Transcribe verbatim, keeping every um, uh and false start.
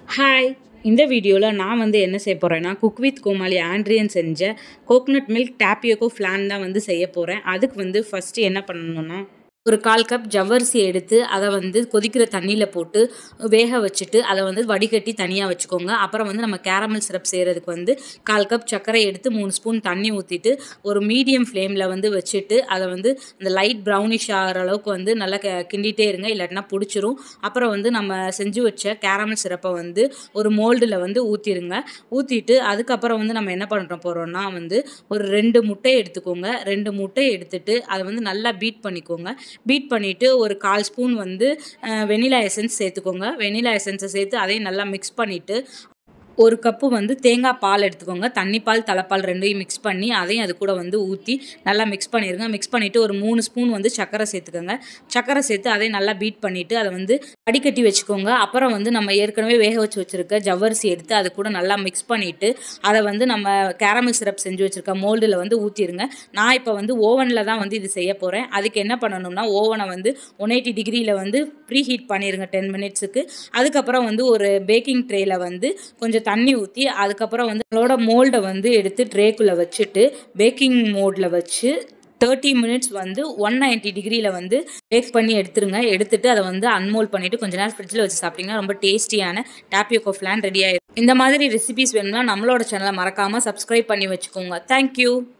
Hi, இந்த வீடியோவில் நான் வந்து என்ன செய்ய போகிறேன்னா குக் வித் கோமாளி ஆண்ட்ரியன் செஞ்ச கோகனட் மில்க் டாப்பியோக்கோ ஃப்ளான் தான் வந்து செய்ய போகிறேன். அதுக்கு வந்து ஃபஸ்ட்டு என்ன பண்ணணும்னா ஒரு கால் கப் ஜவ்வரிசி எடுத்து அதை வந்து கொதிக்கிற தண்ணியில் போட்டு வேக வச்சுட்டு அதை வந்து வடிகட்டி தனியாக வச்சுக்கோங்க. அப்புறம் வந்து நம்ம கேரமல் சிரப் செய்கிறதுக்கு வந்து கால் கப் சர்க்கரை எடுத்து மூணு ஸ்பூன் தண்ணி ஊற்றிட்டு ஒரு மீடியம் ஃப்ளேமில் வந்து வச்சுட்டு அதை வந்து அந்த லைட் ப்ரௌனிஷ் ஆகிற அளவுக்கு வந்து நல்லா கிண்டிகிட்டே இருங்க, இல்லாட்டினா பிடிச்சிரும். அப்புறம் வந்து நம்ம செஞ்சு வச்ச கேரமல் சிரப்பை வந்து ஒரு மோல்டில் வந்து ஊற்றிடுங்க. ஊற்றிட்டு அதுக்கப்புறம் வந்து நம்ம என்ன பண்ணுற போகிறோம்னா வந்து ஒரு ரெண்டு முட்டையை எடுத்துக்கோங்க. ரெண்டு முட்டையை எடுத்துட்டு அதை வந்து நல்லா பீட் பண்ணிக்கோங்க. பீட் பண்ணிவிட்டு ஒரு கால் ஸ்பூன் வந்து வெனிலா எசன்ஸ் சேர்த்துக்கோங்க. வெனிலா எசன்ஸை சேர்த்து அதையும் நல்லா மிக்ஸ் பண்ணிவிட்டு ஒரு கப்பு வந்து தேங்காய் பால் எடுத்துக்கோங்க. தண்ணி பால் தலைப்பால் ரெண்டையும் மிக்ஸ் பண்ணி அதையும் அது கூட வந்து ஊற்றி நல்லா மிக்ஸ் பண்ணிடுங்க. மிக்ஸ் பண்ணிவிட்டு ஒரு மூணு ஸ்பூன் வந்து சர்க்கரை சேர்த்துக்கோங்க. சர்க்கரை சேர்த்து அதையும் நல்லா பீட் பண்ணிவிட்டு அதை வந்து வடிகட்டி வச்சுக்கோங்க. அப்புறம் வந்து நம்ம ஏற்கனவே வேக வச்சு வச்சுருக்க ஜவ்வரிசி எடுத்து அது கூட நல்லா மிக்ஸ் பண்ணிவிட்டு அதை வந்து நம்ம கேரமல் சிரப் செஞ்சு வச்சுருக்க மோல்டில் வந்து ஊற்றிடுங்க. நான் இப்போ வந்து ஓவனில் தான் வந்து இது செய்ய போகிறேன். அதுக்கு என்ன பண்ணணும்னா ஓவனை வந்து ஒன் எயிட்டி டிகிரியில் வந்து ப்ரீ ஹீட் பண்ணிடுங்க டென் மினிட்ஸுக்கு. அதுக்கப்புறம் வந்து ஒரு பேக்கிங் ட்ரேயில் வந்து கொஞ்சம் தண்ணி ஊற்றி அதுக்கப்புறம் வந்து நம்மளோட மோல்டை வந்து எடுத்து ட்ரேக்குள்ளே வச்சுட்டு பேக்கிங் மோடில் வச்சு தேர்ட்டி மினிட்ஸ் வந்து ஒன் நைன்ட்டி டிகிரியில் வந்து பேக் பண்ணி எடுத்துருங்க. எடுத்துட்டு அதை வந்து அன்மோல்ட் பண்ணிவிட்டு கொஞ்ச நேரம் ஃப்ரிட்ஜில் வச்சு சாப்பிட்டிங்கன்னா ரொம்ப டேஸ்டியான டாப்பியோக்கோ ஃப்ளான் ரெடி ஆகிடும். இந்த மாதிரி ரெசிபிஸ் வேணும்னா நம்மளோட சேனலை மறக்காமல் சப்ஸ்கிரைப் பண்ணி வச்சுக்கோங்க. தேங்க்யூ.